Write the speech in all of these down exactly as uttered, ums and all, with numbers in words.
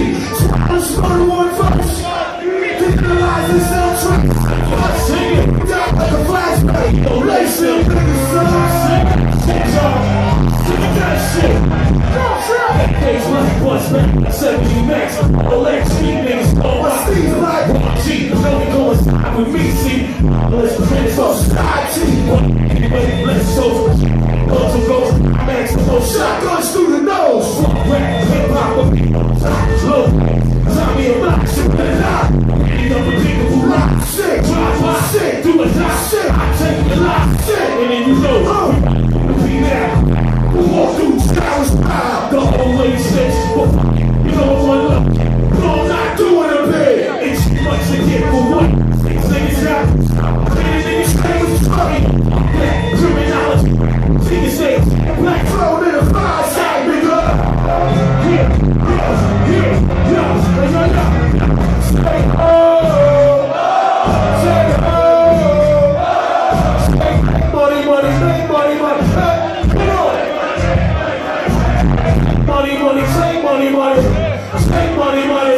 Swallows murder one verse. Thinking the lies and soundtrack. I sing it down like a flashback. Yo, lace them niggas, son. Sing it, sing it, sing that shit. Days like bust back, seventy max, all that street niggas, all my Steve's like one G, know we going side with me, see, let's pretend it's all side G, anybody let's show, guns and ghosts, max, no shotguns through the nose, fuck rap, hip-hop, with me, low, Tommy and Rock, shit with a knot, any other nigga who rock, shit, drive my shit, do a die shit, I take the lot, shit, and then you know, oh, be now. Walk through showers, the whole way six. You know one look, no, I'm not doing a bit. It's too much to get for what? These niggas got, many niggas stay with trouble. Black criminality, niggas say, black thrown in a fire side, nigga. Here, here, here, yo, yo, yo. Stay home, stay home, stay money, money, stay money, money, hey. Money, money, say money, money, say money, money.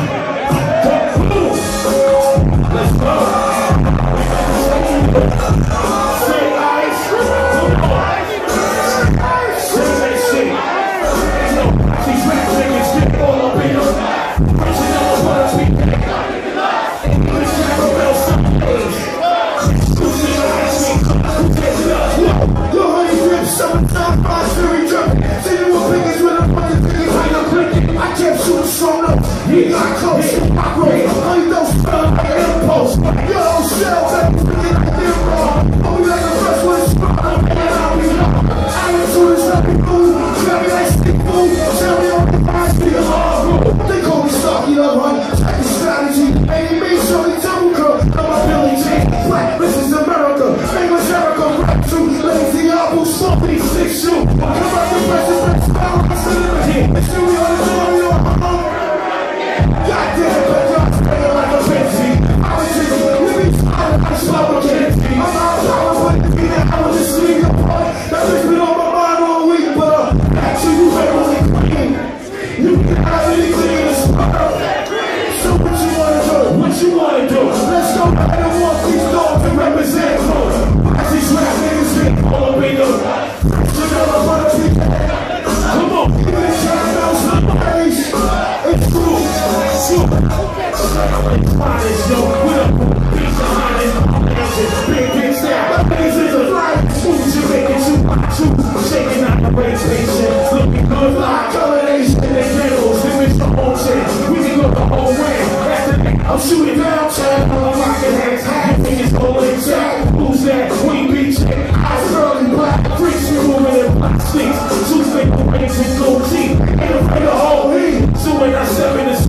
Let's go. Say ice. Say that shit. Yo, these rap niggas get all up in them. Preaching on the words we make. English caramel Sundays. Who's in the ice cream? Who takes it up? Yo, honey drip, summertime, fire, fury drip. See you with piggies with a I kept shooting strong up, he got close, I grade, honey don't spell like an impulse. Yo, shell, baby, freaking like a hero. I'll be like a fresh one, spot, and I'll be up. I ain't too this happy food, tell me like stick food, tell me on the fire, be a hard rule. They call me stocky love, honey, check the strategy. Ain't me, show me double girl, know my Billy Jean. Black, this is America, English Erica, rap too, lazy album, smoke these six shoe. Come out the best, the best, I'm sitting here, and shoot me on the door. Goddamn, but y'all staying like a fancy. I was just living silent, I slow again. I'm out of power, but it's me that I was just leaving the point. That bitch been on my mind all week, but uh, actually you heavily clean. You can have anything in this world. So what you wanna do? What you wanna do? Let's go ahead and walk these dogs and represent them. Watch these rap niggas get all up in them. You know I'm gonna be come on, give me a shout out to the face. It's true. Shoot. Honest, yo, what up? Beat the honest. Big, big style. Niggas is a fly. Smooth Jamaican, two by two. Shaking out the race station. Looking good like combination. They generals, they miss the whole shit. We can go the whole way. After that, I'm shooting downtown. I'm rocking hands. Half niggas going jack. Who's that? Queen Beach. Eyes curly black. Freaks you moving in black sticks. Two finger rings and gold teeth. Ain't afraid of whole heat. So when I step in the